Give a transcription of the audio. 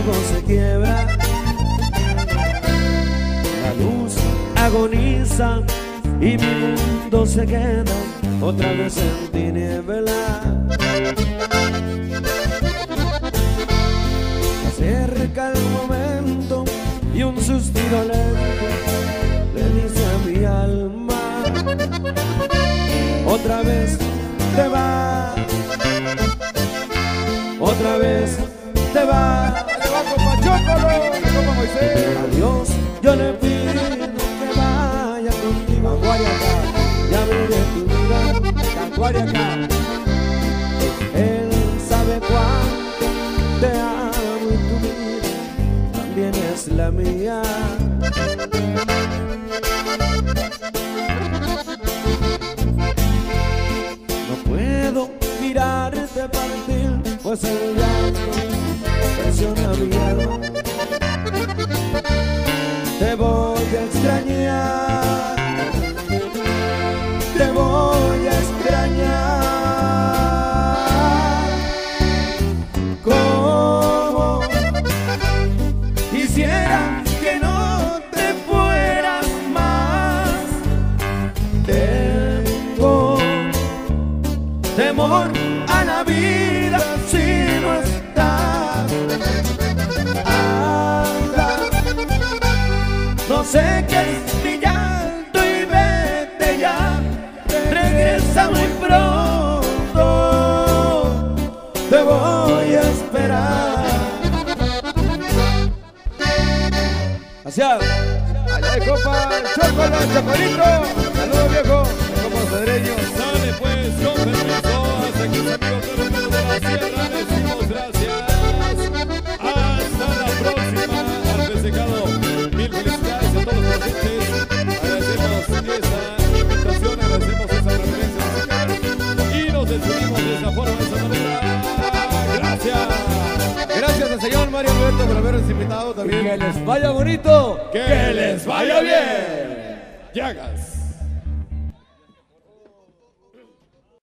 algo se quiebra. La luz agoniza y mi mundo se queda otra vez en tiniebla. Se acerca el momento y un suspiro lento le dice a mi alma: otra vez te vas, otra vez te vas. ¡Te va como Chocolo! ¡Como Moisés! Adiós, yo le pido que vaya contigo. Aguariacá, Ya veré tu vida. Aguariacá. Él sabe cuánto te amo y tu vida también es la mía. No puedo mirarte partir, pues el llanto presiona mi alma. Te voy a extrañar, te voy a extrañar. Como quisiera que no te fueras más. Tengo temor a la vida si no estás. Anda, no sé qué es mi llanto y vete ya. Regresa muy pronto, te voy a esperar. Gracias. Allá hay copa, Chocolo, Chocolito. Saludos, viejo. Como cedreño. Sale pues, con permiso, hasta aquí sus amigos de la sierra, les decimos gracias. Hasta la próxima, al festejado. Mil felicidades a todos los presentes. Agradecemos esta invitación, agradecemos esa referencia musical y nos despedimos de esta forma, de esta manera. Gracias. Gracias al señor Mario Alberto por habernos invitado también. Que les vaya bonito. Que les vaya bien. Llagas.